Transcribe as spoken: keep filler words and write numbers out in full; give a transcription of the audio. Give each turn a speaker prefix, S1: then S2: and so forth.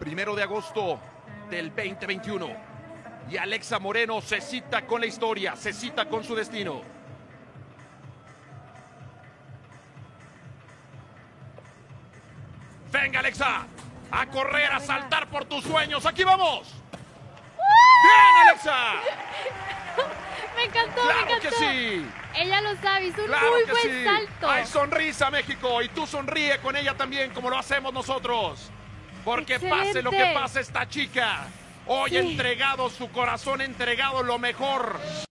S1: Primero de agosto del veinte veintiuno. Y Alexa Moreno se cita con la historia, se cita con su destino. Venga, Alexa, a correr, a saltar por tus sueños. ¡Aquí vamos! ¡Bien, Alexa!
S2: Me encantó,
S1: ¡Claro
S2: me encantó.
S1: que sí!
S2: Ella lo sabe, hizo un
S1: ¡Claro
S2: muy
S1: que
S2: buen
S1: sí!
S2: salto.
S1: ¡Hay sonrisa, México! Y tú sonríe con ella también, como lo hacemos nosotros. Porque pase lo que
S2: Excelente.
S1: pase, esta chica hoy
S2: Sí.
S1: ha entregado su corazón, ha entregado lo mejor.